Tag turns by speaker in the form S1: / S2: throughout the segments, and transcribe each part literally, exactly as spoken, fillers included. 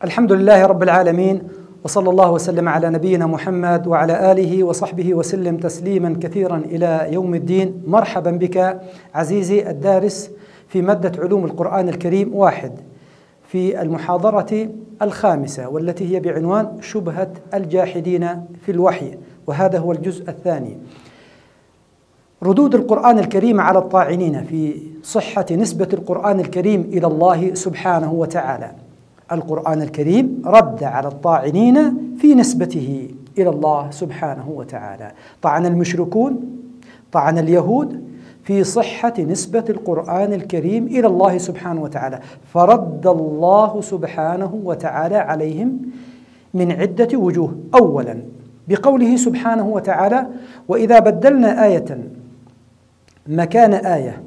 S1: الحمد لله رب العالمين، وصلى الله وسلم على نبينا محمد وعلى آله وصحبه وسلم تسليما كثيرا إلى يوم الدين. مرحبا بك عزيزي الدارس في مادة علوم القرآن الكريم واحد في المحاضرة الخامسة، والتي هي بعنوان شبهة الجاحدين في الوحي، وهذا هو الجزء الثاني. ردود القرآن الكريم على الطاعنين في صحة نسبة القرآن الكريم إلى الله سبحانه وتعالى. القرآن الكريم رد على الطاعنين في نسبته إلى الله سبحانه وتعالى. طعن المشركون، طعن اليهود في صحة نسبة القرآن الكريم إلى الله سبحانه وتعالى، فرد الله سبحانه وتعالى عليهم من عدة وجوه. أولا بقوله سبحانه وتعالى: وإذا بدلنا آية مكان آية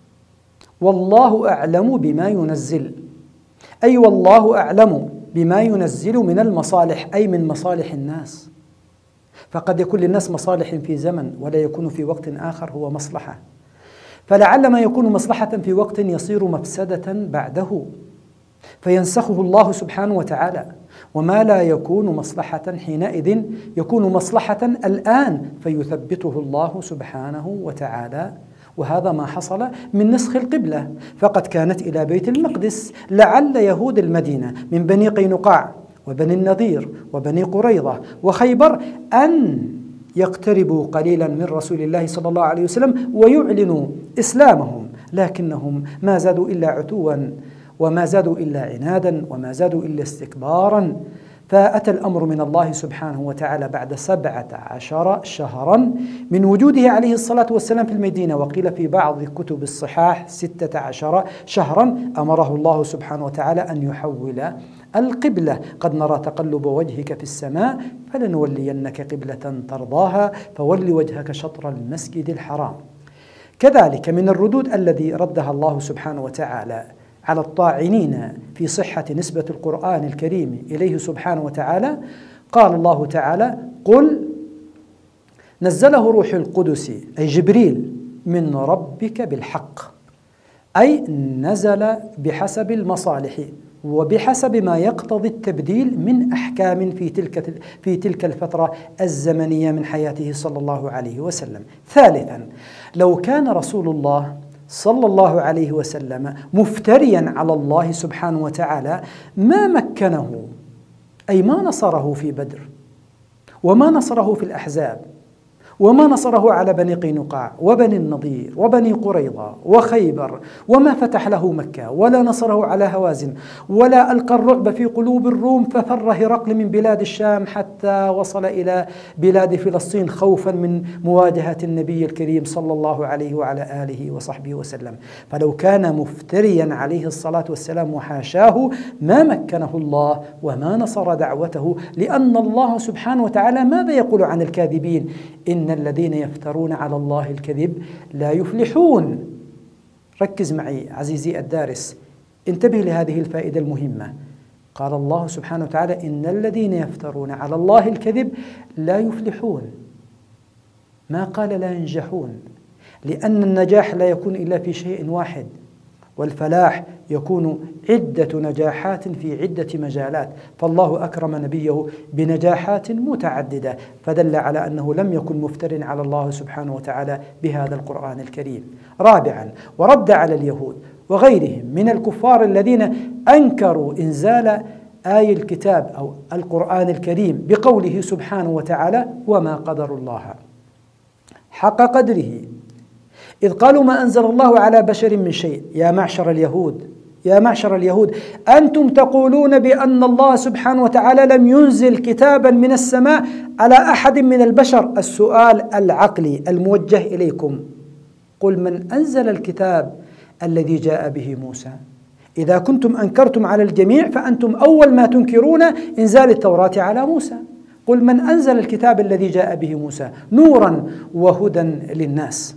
S1: والله أعلم بما ينزل، أي والله أعلم بما ينزل من المصالح، أي من مصالح الناس. فقد يكون للناس مصالح في زمن ولا يكون في وقت آخر هو مصلحة، فلعل ما يكون مصلحة في وقت يصير مفسدة بعده فينسخه الله سبحانه وتعالى، وما لا يكون مصلحة حينئذ يكون مصلحة الآن فيثبته الله سبحانه وتعالى. وهذا ما حصل من نسخ القبلة، فقد كانت إلى بيت المقدس، لعل يهود المدينة من بني قينقاع وبني النضير وبني قريظة وخيبر أن يقتربوا قليلا من رسول الله صلى الله عليه وسلم ويعلنوا إسلامهم، لكنهم ما زادوا إلا عتوا وما زادوا إلا عنادا وما زادوا إلا استكبارا. فأتى الأمر من الله سبحانه وتعالى بعد سبعة عشر شهرا من وجوده عليه الصلاة والسلام في المدينة، وقيل في بعض كتب الصحاح ستة عشر شهرا، أمره الله سبحانه وتعالى أن يحول القبلة. قد نرى تقلب وجهك في السماء فلنولينك قبلة ترضاها فول وجهك شطر المسجد الحرام. كذلك من الردود الذي ردها الله سبحانه وتعالى على الطاعنين في صحة نسبة القرآن الكريم إليه سبحانه وتعالى، قال الله تعالى: قل نزله روح القدس، أي جبريل، من ربك بالحق، أي نزل بحسب المصالح وبحسب ما يقتضي التبديل من أحكام في تلك في تلك الفترة الزمنية من حياته صلى الله عليه وسلم. ثالثا، لو كان رسول الله صلى الله عليه وسلم مفتريا على الله سبحانه وتعالى ما مكنه، أي ما نصره في بدر وما نصره في الأحزاب وما نصره على بني قينقاع وبني النضير وبني قريظة وخيبر، وما فتح له مكة ولا نصره على هوازن ولا ألقى الرعب في قلوب الروم ففر هرقل من بلاد الشام حتى وصل إلى بلاد فلسطين خوفا من مواجهة النبي الكريم صلى الله عليه وعلى آله وصحبه وسلم. فلو كان مفتريا عليه الصلاة والسلام وحاشاه ما مكنه الله وما نصر دعوته، لأن الله سبحانه وتعالى ماذا يقول عن الكاذبين؟ إن الذين يفترون على الله الكذب لا يفلحون. ركز معي عزيزي الدارس، انتبه لهذه الفائدة المهمة. قال الله سبحانه وتعالى: إن الذين يفترون على الله الكذب لا يفلحون، ما قال لا ينجحون، لأن النجاح لا يكون إلا في شيء واحد، والفلاح يكون عدة نجاحات في عدة مجالات، فالله أكرم نبيه بنجاحات متعددة، فدل على أنه لم يكن مفتر على الله سبحانه وتعالى بهذا القرآن الكريم. رابعا، ورد على اليهود وغيرهم من الكفار الذين أنكروا إنزال آي الكتاب أو القرآن الكريم بقوله سبحانه وتعالى: وما قدر الله حق قدره إذ قالوا ما أنزل الله على بشر من شيء. يا معشر اليهود يا معشر اليهود أنتم تقولون بأن الله سبحانه وتعالى لم ينزل كتابا من السماء على أحد من البشر. السؤال العقلي الموجه إليكم: قل من أنزل الكتاب الذي جاء به موسى؟ إذا كنتم أنكرتم على الجميع فأنتم أول ما تنكرون إنزال التوراة على موسى. قل من أنزل الكتاب الذي جاء به موسى نورا وهدى للناس.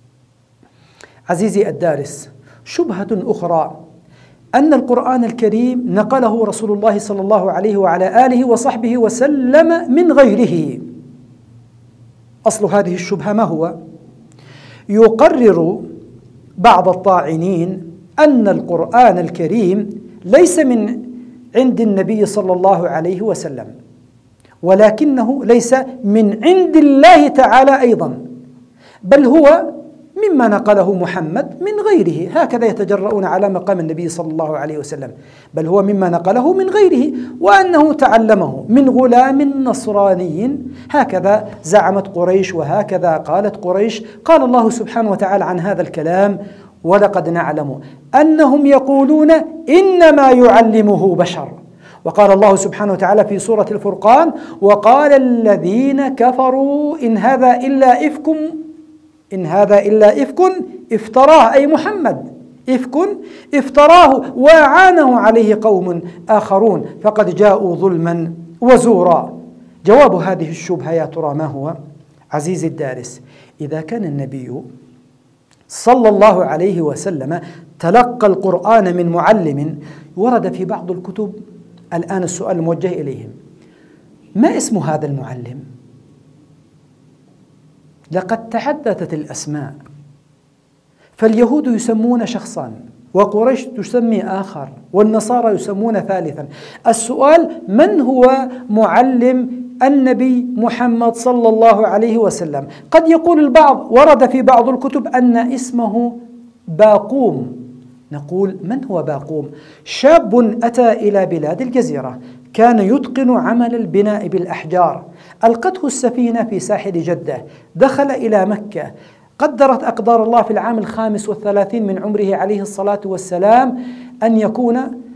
S1: عزيزي الدارس، شبهة أخرى أن القرآن الكريم نقله رسول الله صلى الله عليه وعلى آله وصحبه وسلم من غيره. أصل هذه الشبهة ما هو؟ يقرر بعض الطاعنين أن القرآن الكريم ليس من عند النبي صلى الله عليه وسلم، ولكنه ليس من عند الله تعالى أيضا، بل هو مما نقله محمد من غيره. هكذا يتجرؤون على مقام النبي صلى الله عليه وسلم، بل هو مما نقله من غيره، وأنه تعلمه من غلام نصراني. هكذا زعمت قريش، وهكذا قالت قريش. قال الله سبحانه وتعالى عن هذا الكلام: ولقد نعلم أنهم يقولون إنما يعلمه بشر. وقال الله سبحانه وتعالى في سورة الفرقان: وقال الذين كفروا إن هذا إلا إفك إن هذا إلا إفك افتراه، أي محمد، إفك افتراه وأعانه عليه قوم آخرون فقد جاءوا ظلما وزورا. جواب هذه الشبهة يا ترى ما هو؟ عزيزي الدارس، إذا كان النبي صلى الله عليه وسلم تلقى القرآن من معلم، ورد في بعض الكتب، الآن السؤال الموجه إليهم: ما اسم هذا المعلم؟ لقد تحدثت الأسماء، فاليهود يسمون شخصا، وقريش تسمي آخر، والنصارى يسمون ثالثا. السؤال: من هو معلم النبي محمد صلى الله عليه وسلم؟ قد يقول البعض، ورد في بعض الكتب أن اسمه باقوم. نقول: من هو باقوم؟ شاب أتى إلى بلاد الجزيرة، كان يتقن عمل البناء بالأحجار. ألقته السفينة في ساحل جدة، دخل إلى مكة. قدرت أقدار الله في العام الخامس والثلاثين من عمره عليه الصلاة والسلام أن يكون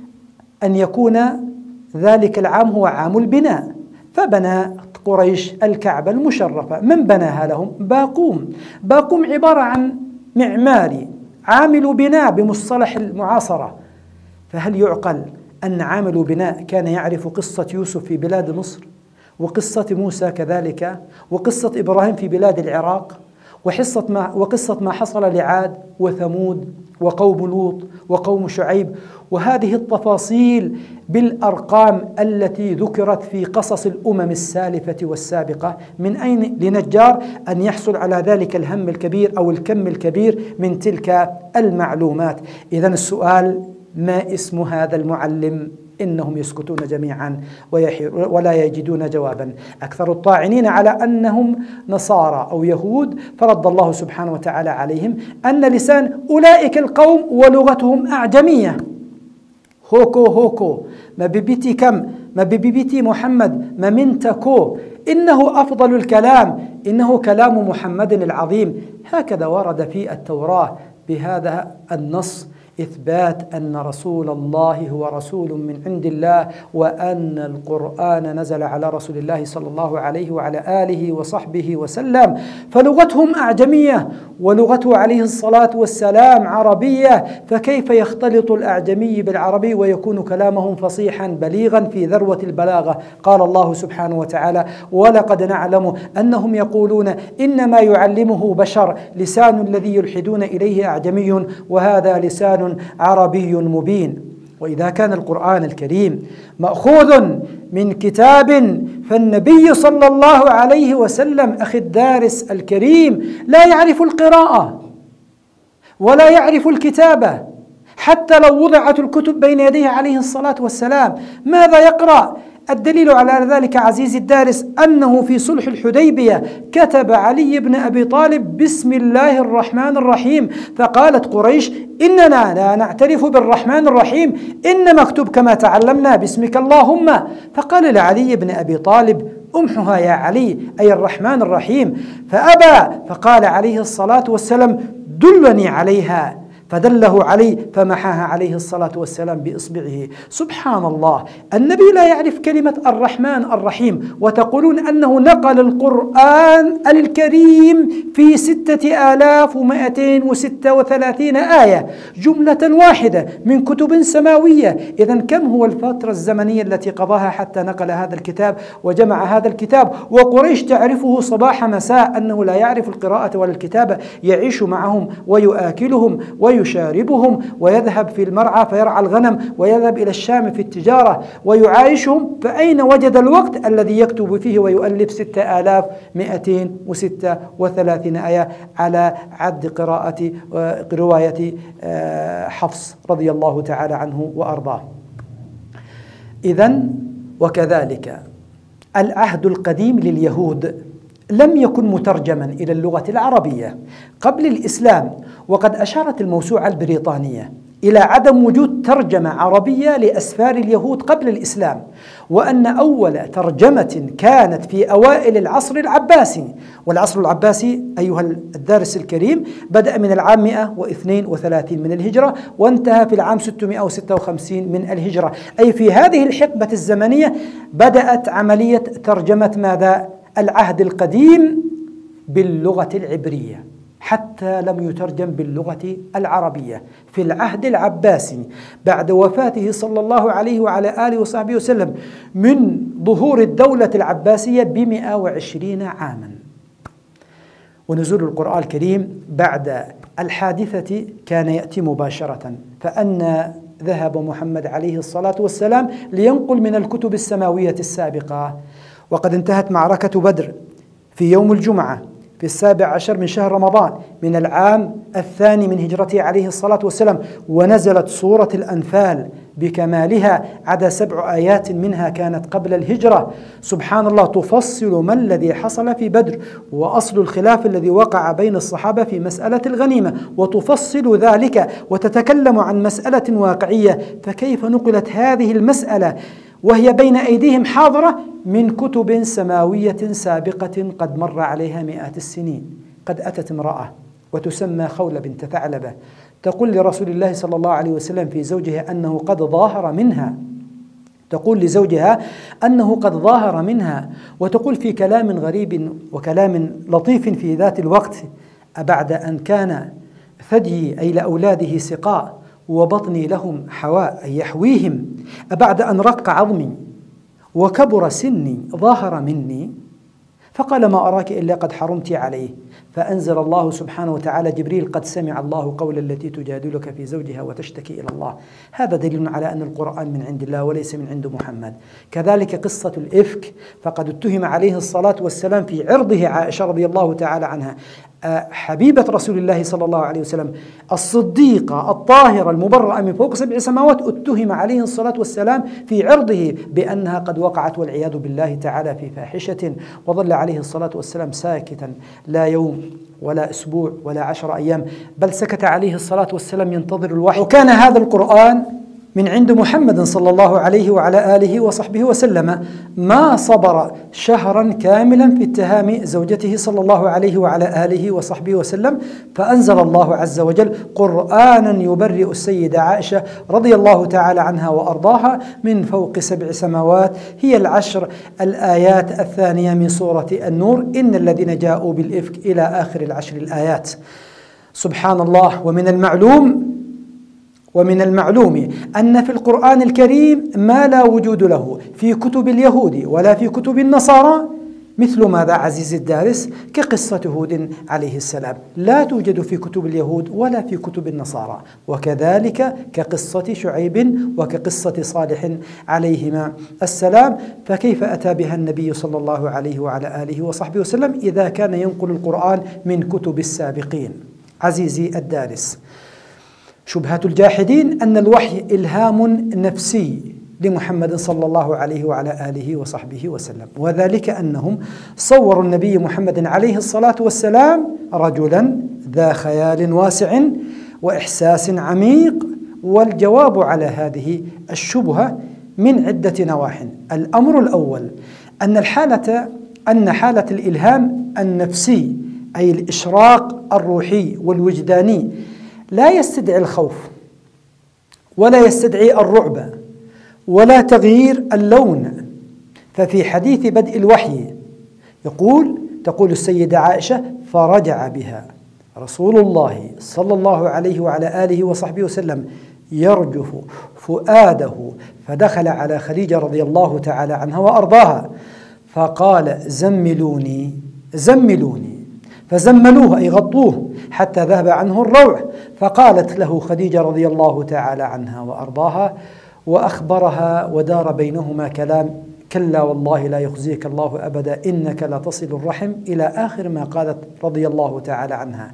S1: أن يكون ذلك العام هو عام البناء، فبنى قريش الكعبة المشرفة. من بناها لهم؟ باقوم. باقوم عبارة عن معماري، عامل بناء بمصطلح المعاصرة. فهل يعقل أن عامل بناء كان يعرف قصة يوسف في بلاد مصر، وقصة موسى كذلك، وقصة إبراهيم في بلاد العراق، وحصة ما وقصة ما حصل لعاد وثمود وقوم لوط وقوم شعيب، وهذه التفاصيل بالأرقام التي ذكرت في قصص الأمم السالفة والسابقة؟ من أين لنجار أن يحصل على ذلك الهم الكبير أو الكم الكبير من تلك المعلومات؟ إذن السؤال: ما اسم هذا المعلم؟ إنهم يسكتون جميعا ولا يجدون جوابا. أكثر الطاعنين على أنهم نصارى أو يهود، فرد الله سبحانه وتعالى عليهم أن لسان أولئك القوم ولغتهم أعجمية. هوكو هوكو، ما ببيتي كم، ما ببيتي محمد، ما منتكو، إنه أفضل الكلام، إنه كلام محمد العظيم. هكذا ورد في التوراة بهذا النص إثبات أن رسول الله هو رسول من عند الله، وأن القرآن نزل على رسول الله صلى الله عليه وعلى آله وصحبه وسلم. فلغتهم أعجمية ولغته عليه الصلاة والسلام عربية، فكيف يختلط الأعجمي بالعربي ويكون كلامهم فصيحا بليغا في ذروة البلاغة؟ قال الله سبحانه وتعالى: ولقد نعلم أنهم يقولون إنما يعلمه بشر، لسان الذي يلحدون إليه أعجمي وهذا لسان عربي مبين. وإذا كان القرآن الكريم مأخوذ من كتاب، فالنبي صلى الله عليه وسلم أخي الدارس الكريم لا يعرف القراءة ولا يعرف الكتابة، حتى لو وضعت الكتب بين يديه عليه الصلاة والسلام ماذا يقرأ؟ الدليل على ذلك عزيزي الدارس أنه في صلح الحديبية كتب علي بن أبي طالب: بسم الله الرحمن الرحيم، فقالت قريش: إننا لا نعترف بالرحمن الرحيم، إنما اكتب كما تعلمنا باسمك اللهم. فقال لعلي بن أبي طالب: امحها يا علي، أي الرحمن الرحيم، فأبى. فقال عليه الصلاة والسلام: دلني عليها، فدله علي فمحاها عليه الصلاة والسلام بإصبعه. سبحان الله، النبي لا يعرف كلمة الرحمن الرحيم، وتقولون أنه نقل القرآن الكريم في ستة آلاف ومائتين وستة وثلاثين آية جملة واحدة من كتب سماوية. إذن كم هو الفترة الزمنية التي قضاها حتى نقل هذا الكتاب وجمع هذا الكتاب؟ وقريش تعرفه صباح مساء أنه لا يعرف القراءة ولا الكتابة، يعيش معهم ويؤكلهم ويشاربهم، ويذهب في المرعى فيرعى الغنم، ويذهب إلى الشام في التجارة ويعايشهم. فأين وجد الوقت الذي يكتب فيه ويؤلف ستة آلاف ومائتين وستة وثلاثين آية على عد قراءة رواية حفص رضي الله تعالى عنه وأرضاه؟ إذن وكذلك العهد القديم لليهود لم يكن مترجما إلى اللغة العربية قبل الإسلام، وقد أشارت الموسوعة البريطانية إلى عدم وجود ترجمة عربية لأسفار اليهود قبل الإسلام، وأن أول ترجمة كانت في أوائل العصر العباسي. والعصر العباسي أيها الدارس الكريم بدأ من العام مئة واثنين وثلاثين من الهجرة وانتهى في العام ستمئة وستة وخمسين من الهجرة، أي في هذه الحقبة الزمنية بدأت عملية ترجمة ماذا؟ العهد القديم باللغة العبرية، حتى لم يترجم باللغة العربية في العهد العباسي بعد وفاته صلى الله عليه وعلى آله وصحبه وسلم من ظهور الدولة العباسية بمئة وعشرين عاما. ونزول القرآن الكريم بعد الحادثة كان يأتي مباشرة، فأن ذهب محمد عليه الصلاة والسلام لينقل من الكتب السماوية السابقة. وقد انتهت معركة بدر في يوم الجمعة في السابع عشر من شهر رمضان من العام الثاني من هجرته عليه الصلاة والسلام، ونزلت سورة الأنفال بكمالها، عدا سبع آيات منها كانت قبل الهجرة. سبحان الله، تفصل ما الذي حصل في بدر وأصل الخلاف الذي وقع بين الصحابة في مسألة الغنيمة، وتفصل ذلك وتتكلم عن مسألة واقعية. فكيف نقلت هذه المسألة وهي بين أيديهم حاضرة من كتب سماوية سابقة قد مر عليها مئات السنين؟ قد أتت امرأة وتسمى خولة بنت ثعلبة تقول لرسول الله صلى الله عليه وسلم في زوجها أنه قد ظاهر منها، تقول لزوجها أنه قد ظاهر منها، وتقول في كلام غريب وكلام لطيف في ذات الوقت: أبعد أن كان ثديي أي لأولاده سقاء وبطني لهم حواء أي يحويهم، أبعد أن رق عظمي وكبر سني ظاهر مني؟ فقال: ما أراك إلا قد حرمت عليه. فأنزل الله سبحانه وتعالى جبريل: قد سمع الله قول التي تجادلك في زوجها وتشتكي إلى الله. هذا دليل على أن القرآن من عند الله وليس من عند محمد. كذلك قصة الإفك، فقد اتهم عليه الصلاة والسلام في عرضه عائشة رضي الله تعالى عنها حبيبة رسول الله صلى الله عليه وسلم الصديقة الطاهرة المبرأة من فوق سبع سماوات، اتهم عليه الصلاة والسلام في عرضه بأنها قد وقعت والعياذ بالله تعالى في فاحشة، وظل عليه الصلاة والسلام ساكتا لا يوم ولا أسبوع ولا عشر أيام، بل سكت عليه الصلاة والسلام ينتظر الوحي. وكان هذا القرآن من عند محمد صلى الله عليه وعلى آله وصحبه وسلم، ما صبر شهرا كاملا في اتهام زوجته صلى الله عليه وعلى آله وصحبه وسلم، فأنزل الله عز وجل قرآنا يبرئ السيدة عائشة رضي الله تعالى عنها وأرضاها من فوق سبع سماوات، هي العشر الآيات الثانية من سورة النور: إن الذين جاءوا بالإفك إلى آخر العشر الآيات. سبحان الله. ومن المعلوم ومن المعلوم أن في القرآن الكريم ما لا وجود له في كتب اليهود ولا في كتب النصارى، مثل ماذا عزيزي الدارس؟ كقصة هود عليه السلام لا توجد في كتب اليهود ولا في كتب النصارى، وكذلك كقصة شعيب وكقصة صالح عليهما السلام. فكيف أتى بها النبي صلى الله عليه وعلى آله وصحبه وسلم إذا كان ينقل القرآن من كتب السابقين؟ عزيزي الدارس، شبهة الجاحدين أن الوحي إلهام نفسي لمحمد صلى الله عليه وعلى آله وصحبه وسلم، وذلك أنهم صوروا النبي محمد عليه الصلاة والسلام رجلا ذا خيال واسع وإحساس عميق. والجواب على هذه الشبهة من عدة نواح. الأمر الأول أن الحالة أن حالة الإلهام النفسي أي الإشراق الروحي والوجداني لا يستدعي الخوف ولا يستدعي الرعب ولا تغيير اللون. ففي حديث بدء الوحي يقول تقول السيدة عائشة: فرجع بها رسول الله صلى الله عليه وعلى آله وصحبه وسلم يرجف فؤاده، فدخل على خديجة رضي الله تعالى عنها وأرضاها فقال: زملوني زملوني، فزملوه أي غطوه حتى ذهب عنه الروع. فقالت له خديجة رضي الله تعالى عنها وأرضاها وأخبرها ودار بينهما كلام: كلا والله لا يخزيك الله أبدا إنك لا تصل الرحم، إلى آخر ما قالت رضي الله تعالى عنها.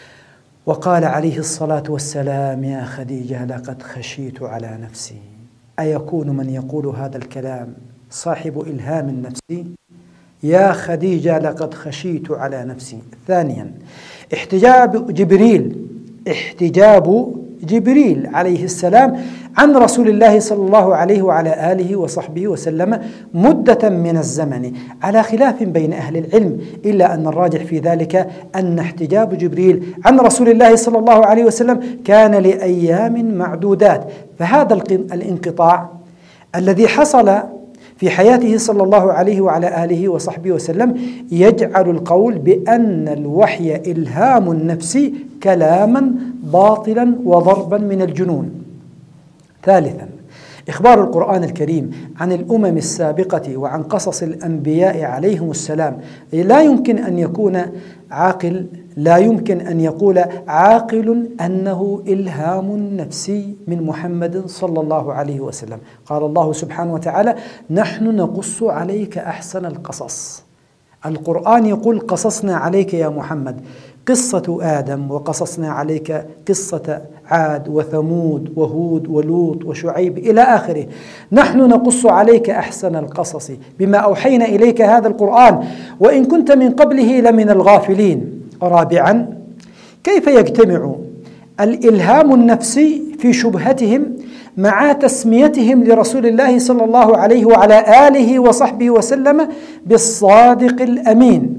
S1: وقال عليه الصلاة والسلام: يا خديجة لقد خشيت على نفسي أيكون من يقول هذا الكلام صاحب إلهام نفسي؟ يا خديجة لقد خشيت على نفسي. ثانيا، احتجاب جبريل احتجاب جبريل عليه السلام عن رسول الله صلى الله عليه وعلى آله وصحبه وسلم مدة من الزمن على خلاف بين أهل العلم، إلا أن الراجح في ذلك أن احتجاب جبريل عن رسول الله صلى الله عليه وسلم كان لأيام معدودات. فهذا الانقطاع الذي حصل في حياته صلى الله عليه وعلى آله وصحبه وسلم يجعل القول بأن الوحي إلهام نفسي كلاما باطلا وضربا من الجنون. ثالثا، إخبار القرآن الكريم عن الأمم السابقة وعن قصص الأنبياء عليهم السلام لا يمكن أن يكون عاقل لا يمكن أن يقول عاقل أنه إلهام نفسي من محمد صلى الله عليه وسلم. قال الله سبحانه وتعالى: نحن نقص عليك أحسن القصص. القرآن يقول: قصصنا عليك يا محمد قصة آدم، وقصصنا عليك قصة عاد وثمود وهود ولوط وشعيب إلى آخره. نحن نقص عليك أحسن القصص بما أوحينا إليك هذا القرآن وإن كنت من قبله لمن الغافلين. رابعا، كيف يجتمع الإلهام النفسي في شبهتهم مع تسميتهم لرسول الله صلى الله عليه وعلى آله وصحبه وسلم بالصادق الأمين؟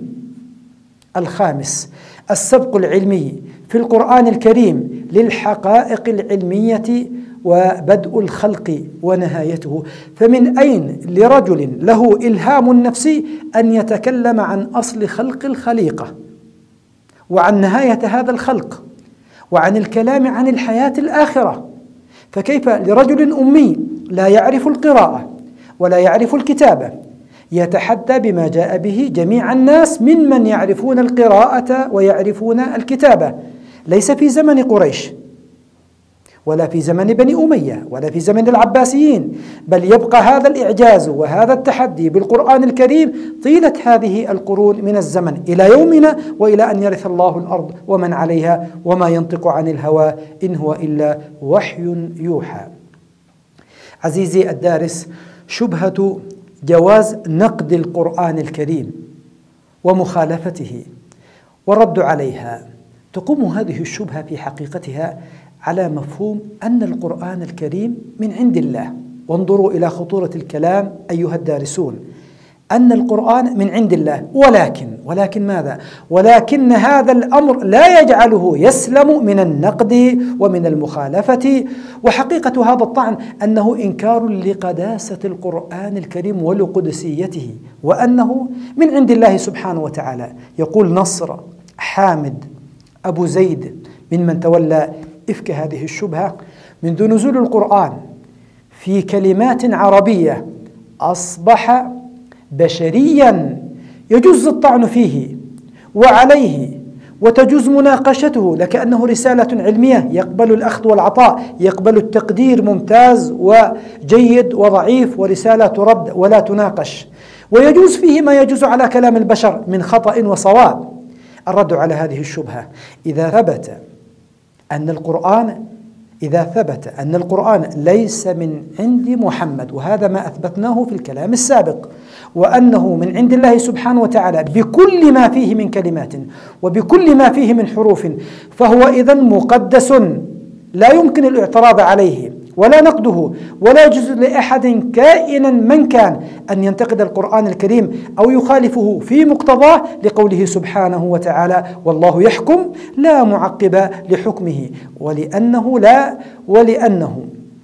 S1: الخامس، السبق العلمي في القرآن الكريم للحقائق العلمية وبدء الخلق ونهايته. فمن أين لرجل له إلهام نفسي أن يتكلم عن أصل خلق الخليقة وعن نهاية هذا الخلق وعن الكلام عن الحياة الآخرة؟ فكيف لرجل أمي لا يعرف القراءة ولا يعرف الكتابة يتحدى بما جاء به جميع الناس ممن يعرفون القراءة ويعرفون الكتابة؟ ليس في زمن قريش ولا في زمن بني أمية ولا في زمن العباسيين، بل يبقى هذا الإعجاز وهذا التحدي بالقرآن الكريم طيلة هذه القرون من الزمن إلى يومنا وإلى أن يرث الله الأرض ومن عليها، وما ينطق عن الهوى إن هو إلا وحي يوحى. عزيزي الدارس، شبهة جواز نقد القرآن الكريم ومخالفته والرد عليها تقوم هذه الشبهة في حقيقتها على مفهوم أن القرآن الكريم من عند الله. وانظروا إلى خطورة الكلام أيها الدارسون، أن القرآن من عند الله، ولكن ولكن ماذا؟ ولكن هذا الأمر لا يجعله يسلم من النقد ومن المخالفة. وحقيقة هذا الطعن أنه إنكار لقداسة القرآن الكريم ولقدسيته، وأنه من عند الله سبحانه وتعالى. يقول نصر حامد أبو زيد ممن تولى إفك هذه الشبهة: منذ نزول القرآن في كلمات عربية أصبح بشريا يجوز الطعن فيه وعليه وتجوز مناقشته، لكأنه رسالة علمية يقبل الأخذ والعطاء، يقبل التقدير ممتاز وجيد وضعيف ورسالة ترد ولا تناقش، ويجوز فيه ما يجوز على كلام البشر من خطأ وصواب. الرد على هذه الشبهة: إذا ثبت أن القرآن إذا ثبت أن القرآن ليس من عند محمد، وهذا ما أثبتناه في الكلام السابق، وأنه من عند الله سبحانه وتعالى بكل ما فيه من كلمات وبكل ما فيه من حروف، فهو إذن مقدس لا يمكن الاعتراض عليه ولا نقده، ولا يجوز لأحد كائنا من كان أن ينتقد القرآن الكريم أو يخالفه في مقتضاه، لقوله سبحانه وتعالى: والله يحكم لا معقب لحكمه. ولأنه لا ولأنه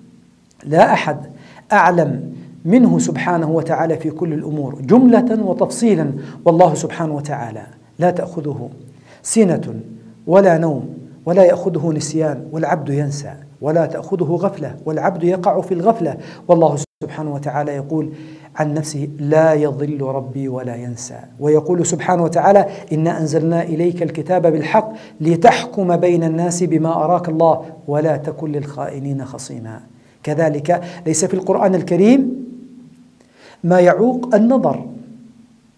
S1: لا أحد أعلم منه سبحانه وتعالى في كل الأمور جملة وتفصيلا. والله سبحانه وتعالى لا تأخذه سنة ولا نوم ولا يأخذه نسيان والعبد ينسى، ولا تأخذه غفلة والعبد يقع في الغفلة. والله سبحانه وتعالى يقول عن نفسه: لا يضل ربي ولا ينسى. ويقول سبحانه وتعالى: إنا أنزلنا إليك الكتاب بالحق لتحكم بين الناس بما أراك الله ولا تكن للخائنين خصيما. كذلك ليس في القرآن الكريم ما يعوق النظر،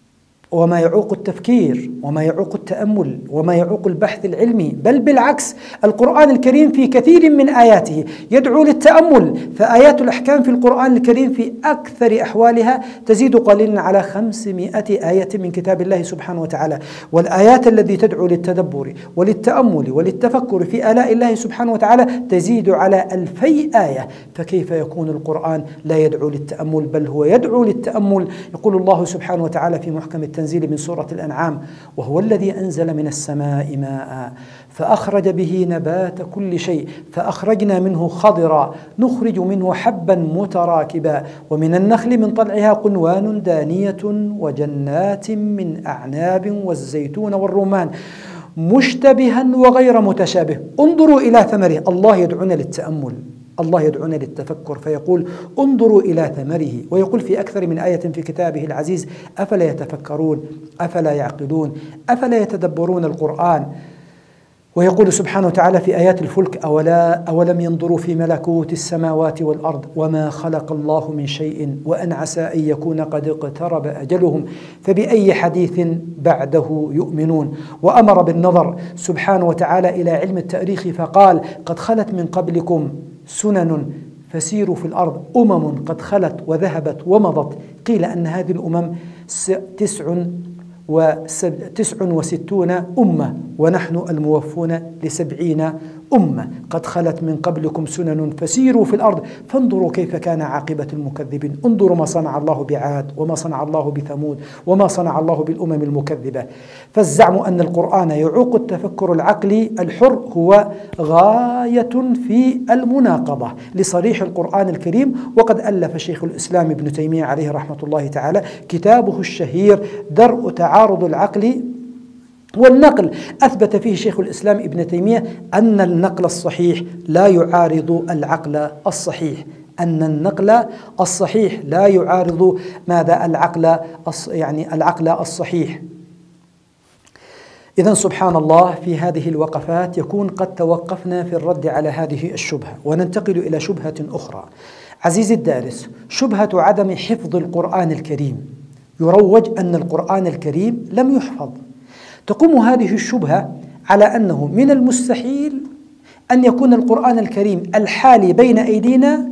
S1: وما يعوق التفكير وما يعوق التأمل وما يعوق البحث العلمي، بل بالعكس القرآن الكريم في كثير من آياته يدعو للتأمل. فآيات الأحكام في القرآن الكريم في أكثر أحوالها تزيد قليلا على خمسمائة آية من كتاب الله سبحانه وتعالى، والآيات التي تدعو للتدبر وللتأمل وللتفكر في آلاء الله سبحانه وتعالى تزيد على ألفي آية. فكيف يكون القرآن لا يدعو للتأمل، بل هو يدعو للتأمل؟ يقول الله سبحانه وتعالى في محكم التنزيل من سورة الأنعام: وهو الذي أنزل من السماء ماء فأخرج به نبات كل شيء فأخرجنا منه خضرا نخرج منه حبا متراكبا ومن النخل من طلعها قنوان دانية وجنات من أعناب والزيتون والرمان مشتبها وغير متشابه انظروا إلى ثمره. الله يدعونا للتأمل، الله يدعونا للتفكر، فيقول انظروا إلى ثمره، ويقول في أكثر من آية في كتابه العزيز: أفلا يتفكرون أفلا يعقلون أفلا يتدبرون القرآن. ويقول سبحانه وتعالى في آيات الفلك: أولا أولم ينظروا في ملكوت السماوات والأرض وما خلق الله من شيء وأن عسى أن يكون قد اقترب أجلهم فبأي حديث بعده يؤمنون. وأمر بالنظر سبحانه وتعالى إلى علم التاريخ فقال: قد خلت من قبلكم سنن فسيروا في الأرض أمم قد خلت وذهبت ومضت. قيل أن هذه الأمم تسع وتسع وستون أمة ونحن الموفون لسبعين أمة. قد خلت من قبلكم سنن فسيروا في الأرض فانظروا كيف كان عاقبة المكذبين. انظروا ما صنع الله بعاد وما صنع الله بثمود وما صنع الله بالأمم المكذبة. فالزعم أن القرآن يعوق التفكر العقلي الحر هو غاية في المناقضة لصريح القرآن الكريم. وقد ألف شيخ الإسلام ابن تيمية عليه رحمة الله تعالى كتابه الشهير درء تعارض العقل والنقل، أثبت فيه شيخ الإسلام ابن تيمية أن النقل الصحيح لا يعارض العقل الصحيح، أن النقل الصحيح لا يعارض ماذا؟ العقل يعني العقل الصحيح. إذن سبحان الله في هذه الوقفات يكون قد توقفنا في الرد على هذه الشبهة، وننتقل إلى شبهة أخرى. عزيزي الدارس، شبهة عدم حفظ القرآن الكريم. يروج أن القرآن الكريم لم يحفظ. تقوم هذه الشبهة على أنه من المستحيل أن يكون القرآن الكريم الحالي بين أيدينا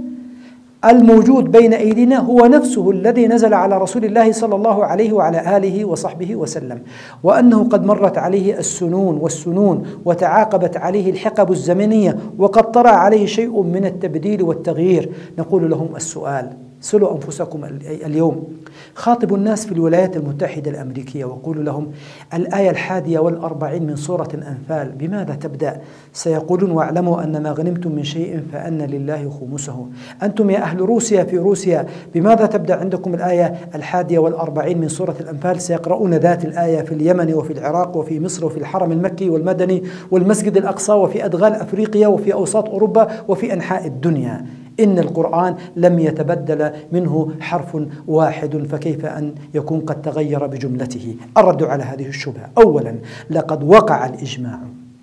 S1: الموجود بين أيدينا هو نفسه الذي نزل على رسول الله صلى الله عليه وعلى آله وصحبه وسلم، وأنه قد مرت عليه السنون والسنون وتعاقبت عليه الحقب الزمنية وقد طرأ عليه شيء من التبديل والتغيير. نقول لهم السؤال: سلوا أنفسكم اليوم، خاطبوا الناس في الولايات المتحدة الأمريكية وقولوا لهم: الآية الحادية والأربعين من سورة الأنفال بماذا تبدأ؟ سيقولون: واعلموا أن ما غنمتم من شيء فأن لله خمسه. أنتم يا أهل روسيا في روسيا بماذا تبدأ عندكم الآية الحادية والأربعين من سورة الأنفال؟ سيقرؤون ذات الآية في اليمن وفي العراق وفي مصر وفي الحرم المكي والمدني والمسجد الأقصى وفي أدغال أفريقيا وفي أوساط أوروبا وفي أنحاء الدنيا. إن القرآن لم يتبدل منه حرف واحد، فكيف أن يكون قد تغير بجملته؟ الرد على هذه الشبهة: أولا، لقد وقع الإجماع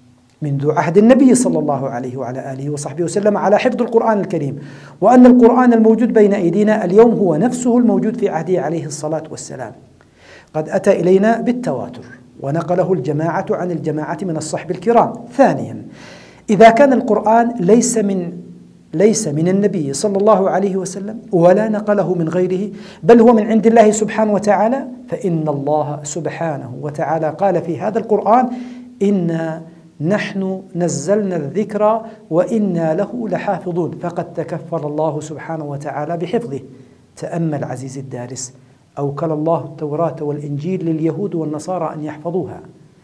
S1: منذ عهد النبي صلى الله عليه وعلى آله وصحبه وسلم على حفظ القرآن الكريم، وأن القرآن الموجود بين أيدينا اليوم هو نفسه الموجود في عهده عليه الصلاة والسلام. قد أتى إلينا بالتواتر ونقله الجماعة عن الجماعة من الصحب الكرام. ثانيا، إذا كان القرآن ليس من ليس من النبي صلى الله عليه وسلم ولا نقله من غيره، بل هو من عند الله سبحانه وتعالى، فإن الله سبحانه وتعالى قال في هذا القرآن: إنا نحن نزلنا الذكر وإنا له لحافظون. فقد تكفل الله سبحانه وتعالى بحفظه. تأمل عزيزي الدارس: أوكل الله التوراة والإنجيل لليهود والنصارى أن يحفظوها،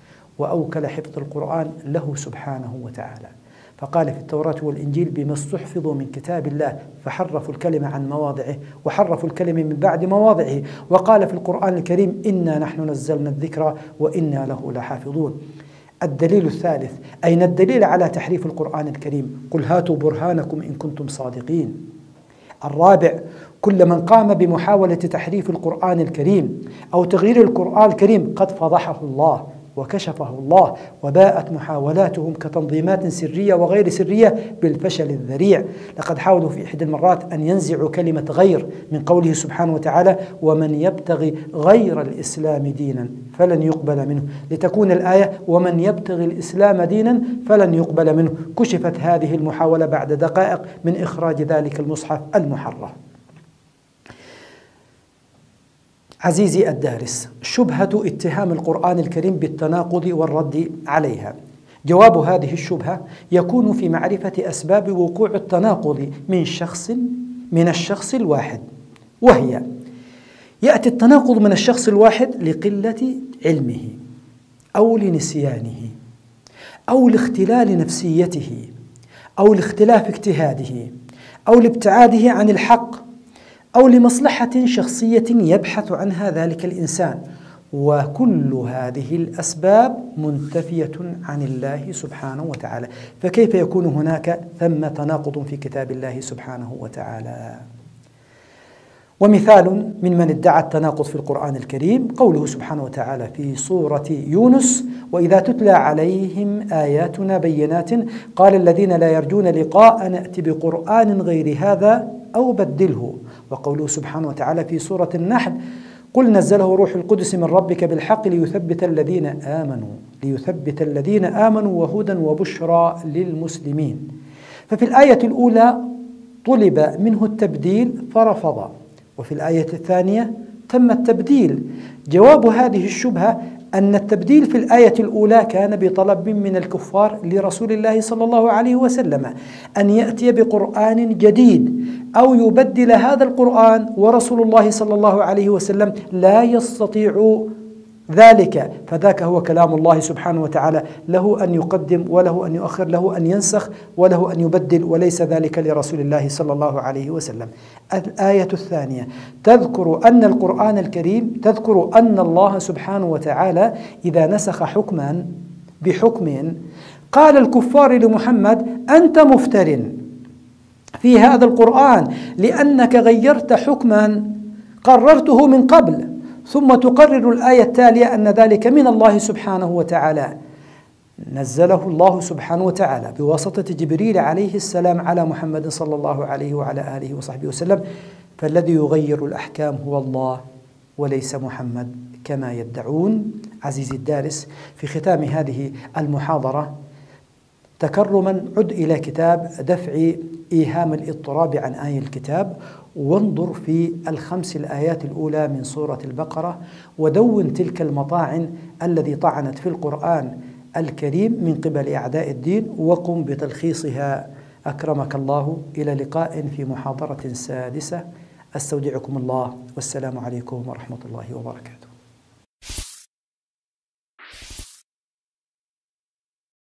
S1: وأوكل حفظ القرآن له سبحانه وتعالى، فقال في التوراة والإنجيل: بما استحفظوا من كتاب الله فحرفوا الكلمة عن مواضعه وحرفوا الكلمة من بعد مواضعه. وقال في القرآن الكريم: إنا نحن نزلنا الذكر وإنا له لحافظون. الدليل الثالث: أين الدليل على تحريف القرآن الكريم؟ قل هاتوا برهانكم إن كنتم صادقين. الرابع: كل من قام بمحاولة تحريف القرآن الكريم أو تغيير القرآن الكريم قد فضحه الله وكشفه الله، وباءت محاولاتهم كتنظيمات سرية وغير سرية بالفشل الذريع. لقد حاولوا في إحدى المرات أن ينزعوا كلمة غير من قوله سبحانه وتعالى: ومن يبتغي غير الإسلام دينا فلن يقبل منه، لتكون الآية ومن يبتغي الإسلام دينا فلن يقبل منه. كشفت هذه المحاولة بعد دقائق من إخراج ذلك المصحف المحرف. عزيزي الدارس، شبهة اتهام القرآن الكريم بالتناقض والرد عليها. جواب هذه الشبهة يكون في معرفة أسباب وقوع التناقض من شخص من الشخص الواحد، وهي: يأتي التناقض من الشخص الواحد لقلة علمه أو لنسيانه أو لاختلال نفسيته أو لاختلاف اجتهاده أو لابتعاده عن الحق أو لمصلحة شخصية يبحث عنها ذلك الإنسان، وكل هذه الأسباب منتفية عن الله سبحانه وتعالى، فكيف يكون هناك ثم تناقض في كتاب الله سبحانه وتعالى؟ ومثال من من ادعى التناقض في القرآن الكريم قوله سبحانه وتعالى في سورة يونس: وإذا تتلى عليهم آياتنا بينات قال الذين لا يرجون لقاء نأتي بقرآن غير هذا أو بدله. وقوله سبحانه وتعالى في سورة النحل: قل نزله روح القدس من ربك بالحق ليثبت الذين آمنوا ليثبت الذين آمنوا وهدى وبشرى للمسلمين. ففي الآية الأولى طلب منه التبديل فرفض، وفي الآية الثانية تم التبديل. جواب هذه الشبهة أن التبديل في الآية الأولى كان بطلب من الكفار لرسول الله صلى الله عليه وسلم أن يأتي بقرآن جديد أو يبدل هذا القرآن، ورسول الله صلى الله عليه وسلم لا يستطيع ذلك، فذاك هو كلام الله سبحانه وتعالى، له أن يقدم وله أن يؤخر، له أن ينسخ وله أن يبدل، وليس ذلك لرسول الله صلى الله عليه وسلم. الآية الثانية تذكر أن القرآن الكريم تذكر أن الله سبحانه وتعالى إذا نسخ حكما بحكم قال الكفار لمحمد: أنت مفتر في هذا القرآن لأنك غيرت حكما قررته من قبل، ثم تقرر الآية التالية أن ذلك من الله سبحانه وتعالى. نزله الله سبحانه وتعالى بواسطة جبريل عليه السلام على محمد صلى الله عليه وعلى آله وصحبه وسلم، فالذي يغير الأحكام هو الله وليس محمد كما يدعون. عزيزي الدارس، في ختام هذه المحاضرة تكرما عد إلى كتاب دفع إيهام الاضطراب عن آي الكتاب، وانظر في الخمس الآيات الأولى من سورة البقرة، ودون تلك المطاعن الذي طعنت في القرآن الكريم من قبل أعداء الدين، وقم بتلخيصها أكرمك الله. إلى لقاء في محاضرة سادسة، أستودعكم الله، والسلام عليكم ورحمة الله وبركاته.